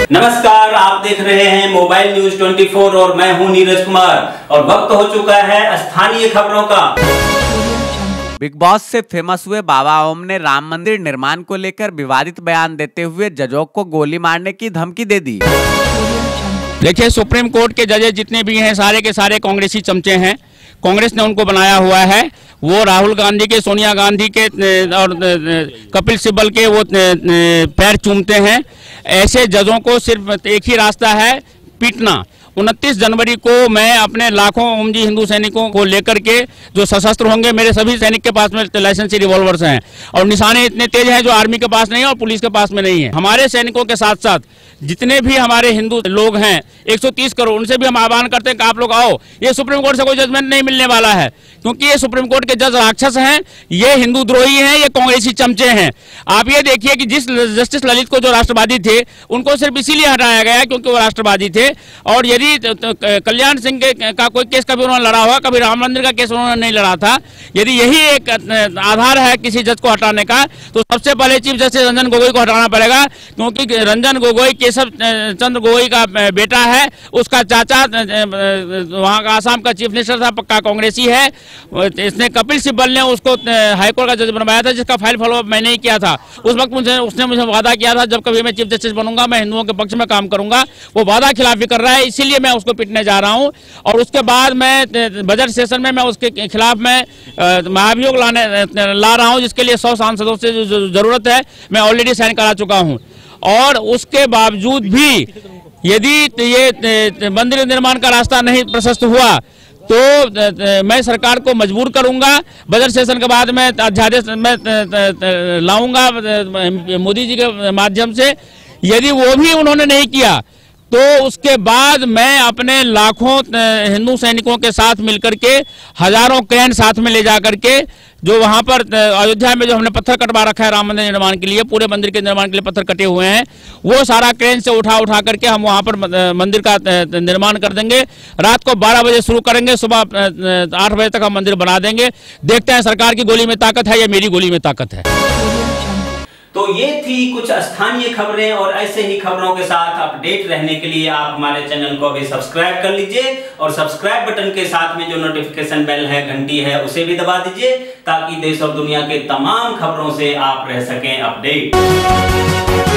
नमस्कार, आप देख रहे हैं मोबाइल न्यूज 24 और मैं हूं नीरज कुमार और वक्त हो चुका है स्थानीय खबरों का। बिग बॉस से फेमस हुए बाबा ओम ने राम मंदिर निर्माण को लेकर विवादित बयान देते हुए जजों को गोली मारने की धमकी दे दी। देखिए, सुप्रीम कोर्ट के जजेस जितने भी हैं सारे के सारे कांग्रेसी चमचे हैं। कांग्रेस ने उनको बनाया हुआ है। वो राहुल गांधी के, सोनिया गांधी के और कपिल सिब्बल के वो पैर चूमते हैं। ऐसे जजों को सिर्फ एक ही रास्ता है, पीटना। 29 जनवरी को मैं अपने लाखों ओमजी हिंदू सैनिकों को लेकर के जो सशस्त्र होंगे, मेरे सभी सैनिक के पास में लाइसेंसी रिवॉल्वर्स हैं और निशाने इतने तेज हैं जो आर्मी के पास नहीं है और पुलिस के पास में नहीं है। हमारे सैनिकों के साथ साथ जितने भी हमारे हिंदू लोग हैं 130 करोड़, उनसे भी हम आह्वान करते हैं कि आप लोग आओ। ये सुप्रीम कोर्ट से कोई जजमेंट नहीं मिलने वाला है, क्योंकि ये सुप्रीम कोर्ट के जज राक्षस हैं, ये हिंदू द्रोही हैं, ये कांग्रेसी चमचे हैं। आप ये देखिए कि जिस जस्टिस ललित को जो राष्ट्रवादी थे, उनको सिर्फ इसीलिए हटाया गया क्योंकि वो राष्ट्रवादी थे। और यदि कल्याण सिंह का कोई केस कभी उन्होंने लड़ा हुआ, कभी राम मंदिर का केस उन्होंने नहीं लड़ा था। यदि यही एक आधार है किसी जज को हटाने का, तो सबसे पहले चीफ जस्टिस रंजन गोगोई को हटाना पड़ेगा, क्योंकि रंजन गोगोई केशव चंद्र गोगोई का बेटा है। उसका चाचा वहाँ का आसाम का चीफ मिनिस्टर था, पक्का कांग्रेसी है। इसने कपिल सिब्बल ने उसको हाईकोर्ट का जज बनवाया था, जिसका फाइल फॉलोअप मैंने ही किया था। उस वक्त उसने मुझे वादा किया था, जब कभी मैं चीफ जस्टिस बनूंगा मैं हिंदुओं के पक्ष में काम करूंगा। वो वादा खिलाफी कर रहा है, इसीलिए मैं उसको पिटने जा रहा हूं। और उसके बाद मैं बजट सेशन में मैं उसके खिलाफ मैं महाभियोग ला रहा हूं, जिसके लिए 100 सांसदों से जरूरत है। मैं ऑलरेडी साइन करा चुका हूं। और उसके बावजूद भी यदि ये मंदिर निर्माण का रास्ता नहीं प्रशस्त हुआ तो मैं सरकार को मजबूर करूंगा। बजट सेशन के बाद मैं अध्यादेश में लाऊंगा मोदी जी के माध्यम से। यदि वो भी उन्होंने नहीं किया तो उसके बाद मैं अपने लाखों हिंदू सैनिकों के साथ मिलकर के, हजारों क्रेन साथ में ले जा करके, जो वहां पर अयोध्या में जो हमने पत्थर कटवा रखा है राम मंदिर निर्माण के लिए, पूरे मंदिर के निर्माण के लिए पत्थर कटे हुए हैं, वो सारा क्रेन से उठा करके हम वहां पर मंदिर का निर्माण कर देंगे। रात को 12 बजे शुरू करेंगे, सुबह 8 बजे तक हम मंदिर बना देंगे। देखते हैं सरकार की गोली में ताकत है या मेरी गोली में ताकत है। तो ये थी कुछ स्थानीय खबरें, और ऐसे ही खबरों के साथ अपडेट रहने के लिए आप हमारे चैनल को अभी सब्सक्राइब कर लीजिए और सब्सक्राइब बटन के साथ में जो नोटिफिकेशन बेल है, घंटी है, उसे भी दबा दीजिए, ताकि देश और दुनिया के तमाम खबरों से आप रह सकें अपडेट।